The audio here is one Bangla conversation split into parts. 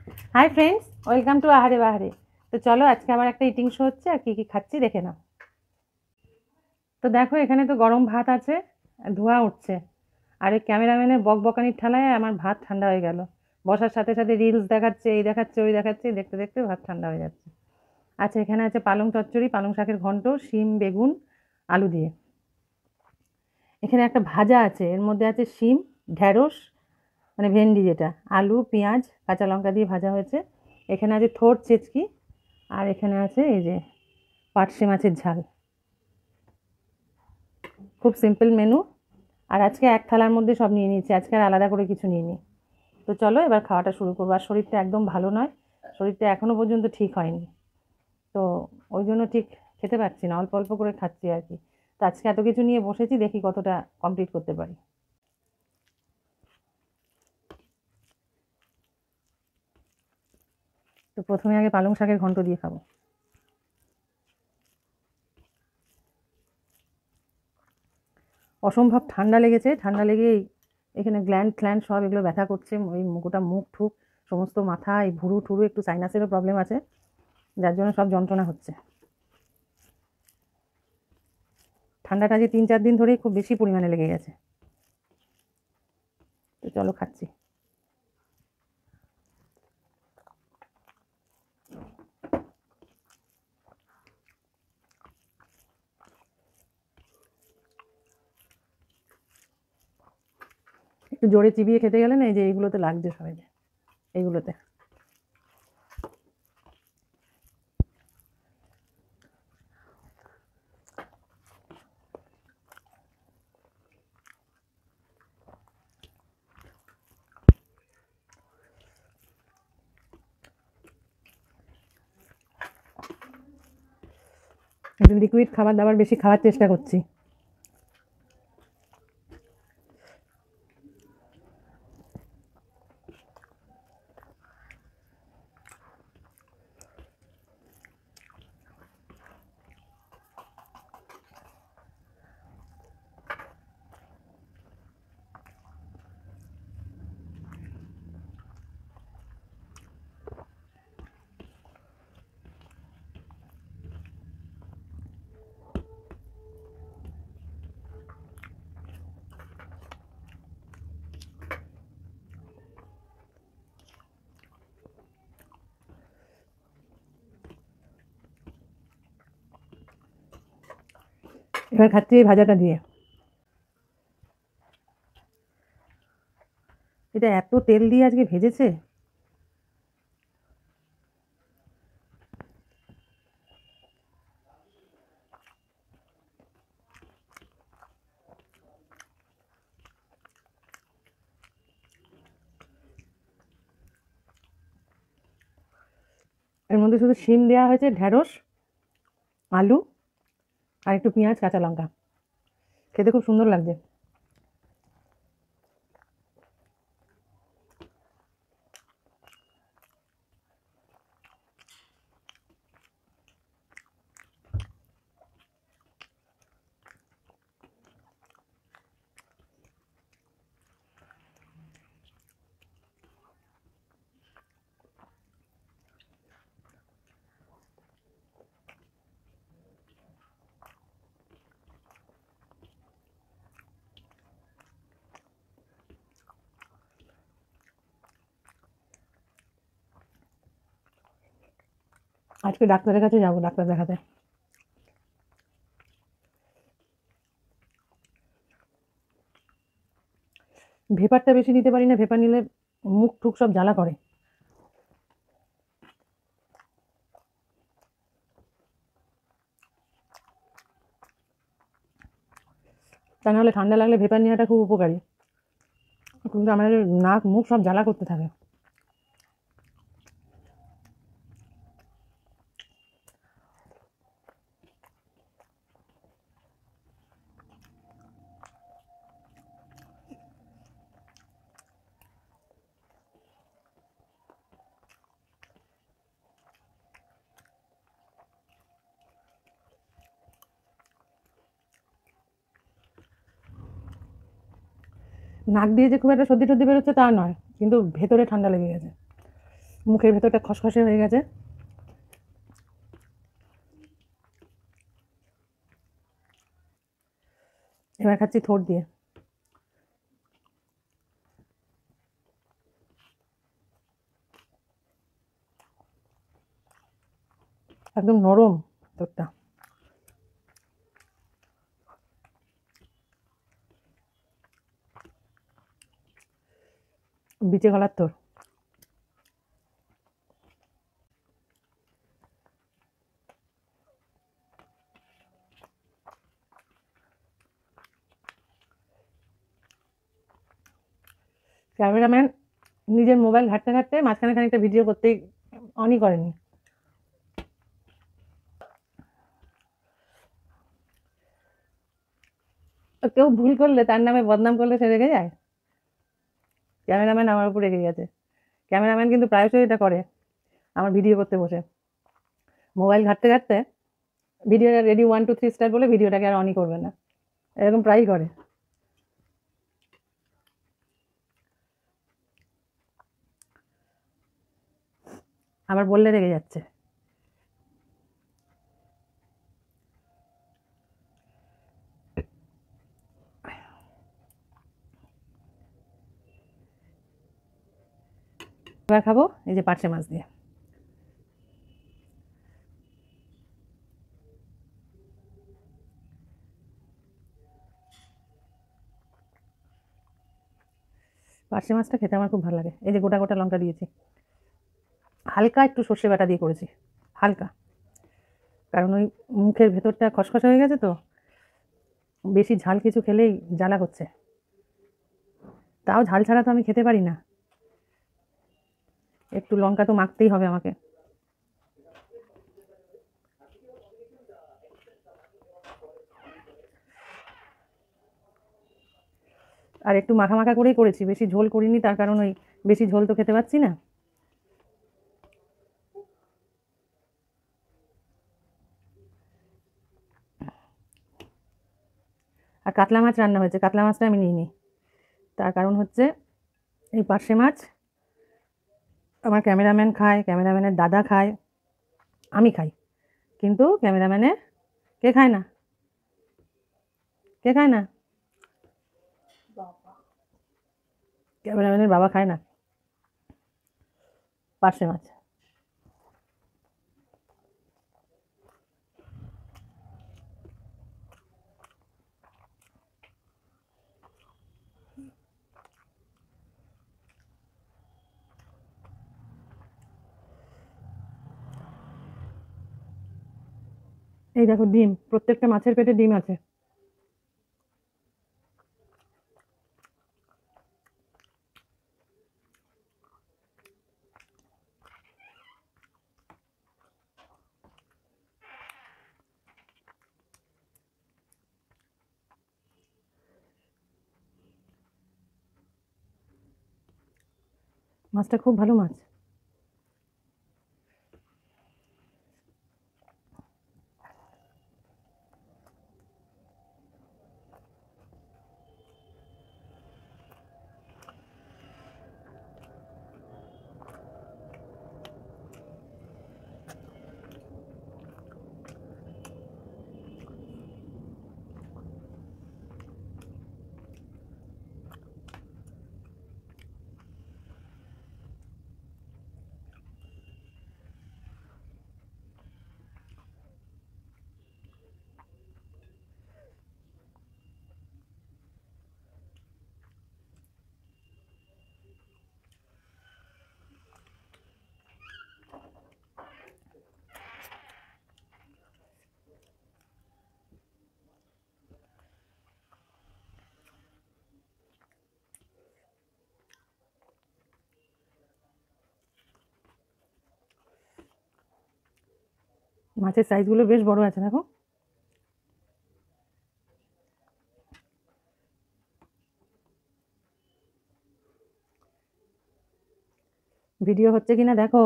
हाय फ्रेंड्स, वेलकम टू आहारे बाहारे। तो चलो आज के आबार एक इटिंग शो होच्छे और की खाচ্ছি देखे नाও। तो देखो एखाने तो गरम भात आछे, धोया उठছে আর এই ক্যামেরাম্যানের বকবকানির ঠেলায় আমার ভাত ঠান্ডা হয়ে গেল। বসার সাথে সাথে রিলস দেখাচ্ছে, এই দেখাচ্ছে, ওই দেখাচ্ছে, দেখতে দেখতে ভাত ঠান্ডা হয়ে যাচ্ছে। আচ্ছা, এখানে আছে পালং চচ্চড়ি, পালং শাকের ঘন্ট, শিম, বেগুন, আলু দিয়ে। এখানে একটা ভাজা আছে, এর মধ্যে আছে শিম, ঢ্যাঁড়স মানে ভেন্ডি যেটা, আলু, পেঁয়াজ, কাঁচা লঙ্কা দিয়ে ভাজা হয়েছে। এখানে আছে থোড় চেচকি, আর এখানে আছে এই যে পার্শে মাছের ঝাল। খুব সিম্পল মেনু। আর আজকে এক থালার মধ্যে সব নিয়ে নিয়েছি, আজকে আর আলাদা করে কিছু নিইনি। তো চলো এবার খাওয়াটা শুরু করবো। আর শরীরটা একদম ভালো নয়, শরীরটা এখনো পর্যন্ত ঠিক হয়নি, তো ওই জন্য ঠিক খেতে পারছি না, অল্প অল্প করে খাচ্ছি আর কি। তো আজকে এত কিছু নিয়ে বসেছি, দেখি কতটা কমপ্লিট করতে পারি। তো প্রথমে আগে পালং শাকের ঘন্ট দিয়ে খাবো। অসম্ভব ঠান্ডা লেগেছে, ঠান্ডা লেগে এখানে গ্ল্যান্ড ফ্ল্যান্ড সব এগুলো ব্যথা করছে, ওই গোটা মুখ ঠুক সমস্ত মাথা, এই ভুরু ঠুরু, একটু সাইনাসেরও প্রবলেম আছে, যার জন্য সব যন্ত্রণা হচ্ছে। ঠান্ডাটা যে 3-4 দিন ধরেই খুব বেশি পরিমাণে লেগে গেছে। তো চলো খাচ্ছি। একটু জোরে চিবিয়ে খেতে গেলে না, এই যে এইগুলোতে লাগছে সবাই, যে এইগুলোতে। একটু লিকুইড খাবার দাবার বেশি খাওয়ার চেষ্টা করছি। এবার খাচ্ছি এই ভাজাটা দিয়ে। এটা এত তেল দিয়ে আজকে ভেজেছে, এর মধ্যে শুধু শিম দেওয়া হয়েছে, ঢ্যাঁড়স, আলু আর একটু পেঁয়াজ, কাঁচা লঙ্কা। খেতে খুব সুন্দর লাগছে। আজকে ডাক্তারের কাছে যাবো, ডাক্তার দেখাতে। ভেপারটা বেশি নিতে পারি না, ভেপার নিলে মুখ টুক সব জ্বালা করে। তা নাহলে ঠান্ডা লাগলে ভেপার নেওয়াটা খুব উপকারী, কিন্তু আমার নাক মুখ সব জ্বালা করতে থাকে। নাক দিয়ে যে খুব একটা সর্দি টর্দি বেরোচ্ছে তা নয়, কিন্তু ভেতরে ঠান্ডা লেগে গেছে। মুখের ভেতরটা খসখসে হয়ে গেছে। এবার খাচ্ছি থোড় দিয়ে। একদম নরম তোরটা। বিচে গলার তোর। ক্যামেরাম্যান নিজের মোবাইল ঘাঁটতে ঘাঁটতে মাঝখানে খানিকটা ভিডিও করতেই অনই করেনি। কেউ ভুল করলে, তার নামে বদনাম করলে সে রেগে যায়? ক্যামেরাম্যান আমার উপর রেগে গেছে। ক্যামেরাম্যান কিন্তু প্রায়শই এটা করে, আমার ভিডিও করতে বসে মোবাইল ঘাঁটতে ঘাঁটতে ভিডিওটা রেডি 1 2 3 স্টার্ট বলে ভিডিওটাকে আর অনই করবে না, এরকম প্রায়ই করে। আবার বললে রেগে যাচ্ছে। এবার খাবো এই যে পার্শে মাছ দিয়ে। পার্শে মাছটা খেতে আমার খুব ভালো লাগে। এই যে গোটা গোটা লঙ্কা দিয়েছি, হালকা একটু সর্ষে বাটা দিয়ে করেছি, হালকা, কারণ ওই মুখের ভেতরটা খসখসে হয়ে গেছে তো, বেশি ঝাল কিছু খেলেই জ্বালা হচ্ছে। তাও ঝাল ছাড়া তো আমি খেতে পারি না, একটু লঙ্কা তো মাখতেই হবে আমাকে। আর একটু মাখা মাখা করেই করেছি, বেশি ঝোল করিনি, তার কারণ ওই বেশি ঝোল তো খেতে পাচ্ছি না। আর কাতলা মাছ রান্না হয়েছে, কাতলা মাছটা আমি নিইনি, তার কারণ হচ্ছে এই পার্শে মাছ আমার ক্যামেরাম্যান খায়, ক্যামেরাম্যানের দাদা খায়, আমি খাই, কিন্তু ক্যামেরাম্যানের কে খায় না? কে খায় না? ক্যামেরাম্যানের বাবা খায় না পার্শে মাছ। এই দেখো ডিম, প্রত্যেকটা মাছের পেটে ডিম আছে। মাছটা খুব ভালো মাছ। মাছের সাইজগুলো বেশ বড় আছে দেখো। ভিডিও হচ্ছে কিনা দেখো।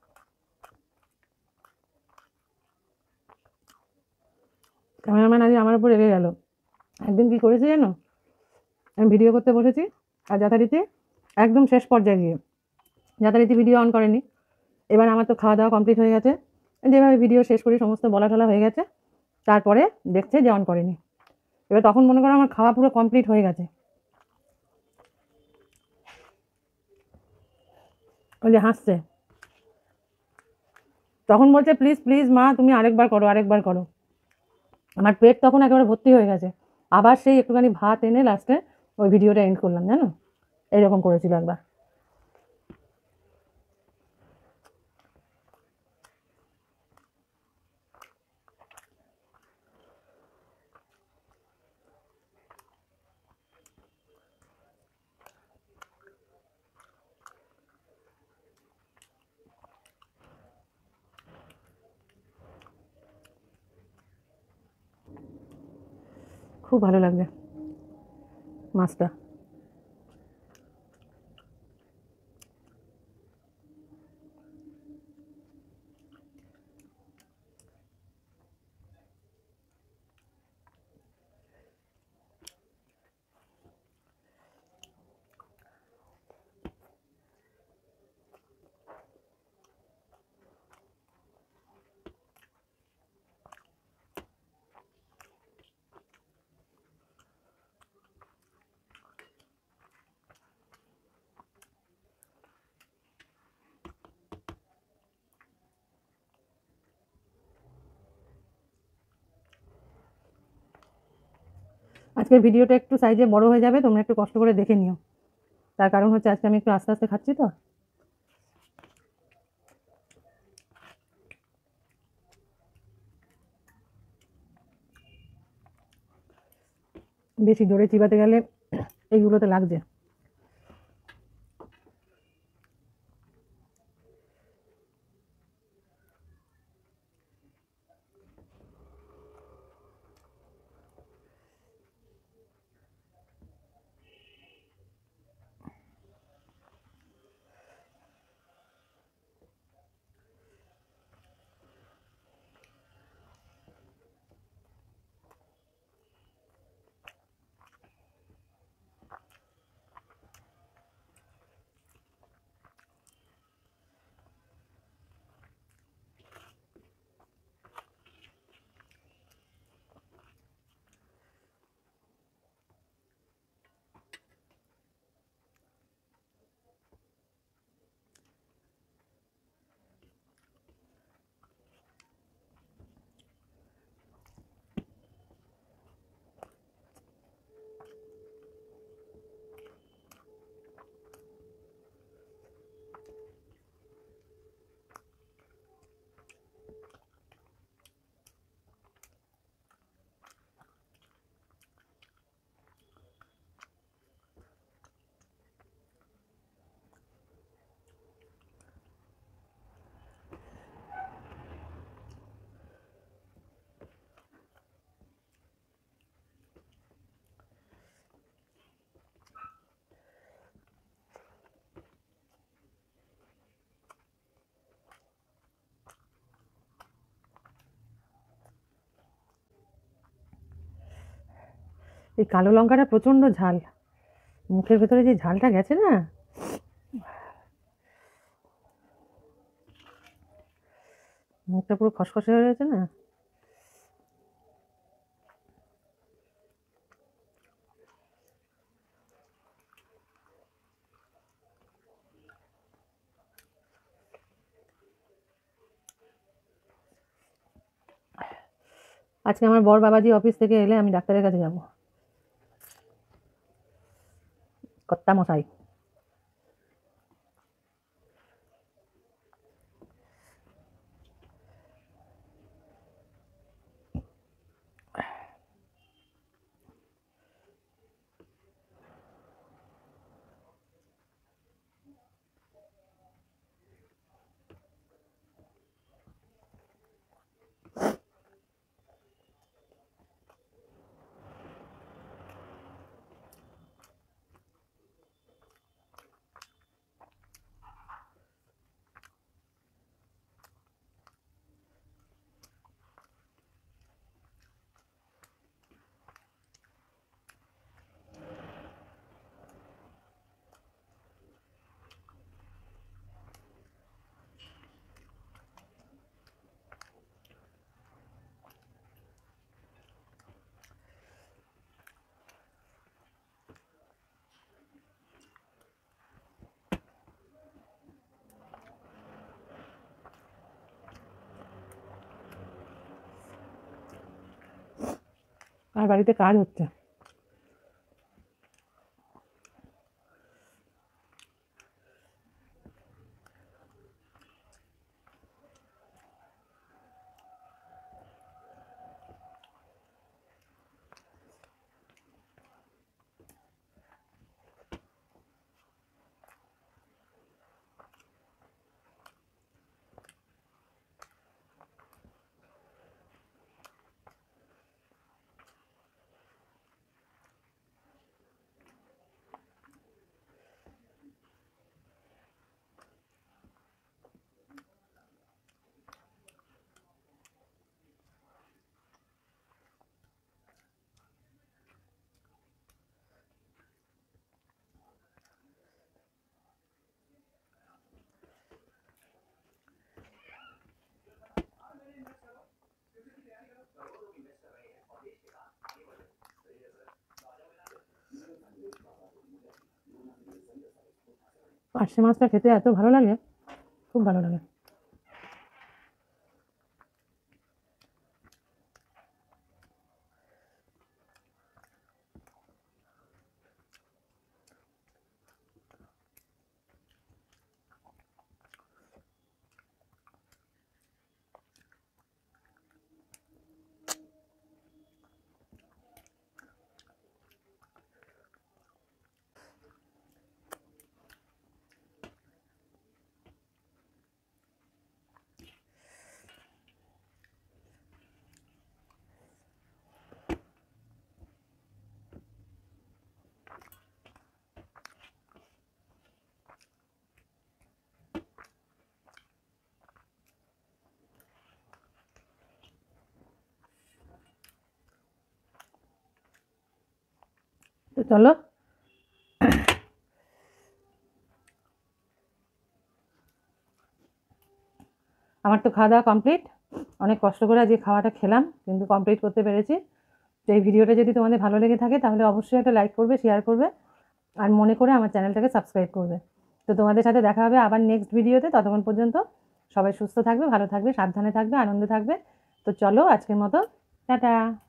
ক্যামেরাম্যান আজ আমার উপর রেগে গেল। একদিন কী করেছি জানো, আমি ভিডিও করতে বসেছি আর যথারীতি একদম শেষ পর্যায়ে গিয়ে যথারীতি ভিডিও অন করেনি। এবার আমার তো খাওয়া দাওয়া কমপ্লিট হয়ে গেছে, যেভাবে ভিডিও শেষ করি সমস্ত বলা টলা হয়ে গেছে, তারপরে দেখছে যে অন করেনি। এবার তখন মনে করো আমার খাওয়া পুরো কমপ্লিট হয়ে গেছে, ওই যে হাসছে, তখন বলছে প্লিজ প্লিজ মা তুমি আরেকবার করো আরেকবার করো। আমার পেট তখন একেবারে ভর্তি হয়ে গেছে, আবার সেই একটুখানি ভাত এনে লাস্টে ওই ভিডিওটা এন্ড করলাম জানো, এইরকম করেছিল একবার। খুব ভালো লাগবে মাছটা। আজকের ভিডিওটা একটু সাইজে বড় হয়ে যাবে, তোমরা একটু কষ্ট করে দেখে নিও, তার কারণ হচ্ছে আজকে আমি একটু আস্তে আস্তে খাচ্ছি তো। বেশি জোরে চিবাতে গেলে এইগুলোতে লাগছে। এই কালো লঙ্কাটা প্রচণ্ড ঝাল, মুখের ভেতরে যে ঝালটা গেছে না, মুখটা পুরো খসখসে হয়ে গেছে না। আজকে আমার বর বাবাজি অফিস থেকে এলে আমি ডাক্তারের কাছে যাব, কর্তা মশাই। আর বাড়িতে কাজ হচ্ছে। পার্শে মাছটা খেতে এত ভালো লাগে, খুব ভালো লাগে। তো চলো, আমার তো খাওয়া দাওয়া কমপ্লিট। অনেক কষ্ট করে আজকে খাওয়াটা খেলাম, কিন্তু কমপ্লিট করতে পেরেছি। তো এই ভিডিওটা যদি তোমাদের ভালো লেগে থাকে তাহলে অবশ্যই একটা লাইক করবে, শেয়ার করবে, আর মনে করে আমার চ্যানেলটাকে সাবস্ক্রাইব করবে। তো তোমাদের সাথে দেখা হবে আবার নেক্সট ভিডিওতে। ততক্ষণ পর্যন্ত সবাই সুস্থ থাকবে, ভালো থাকবে, সাবধানে থাকবে, আনন্দে থাকবে। তো চলো আজকের মতো টাটা।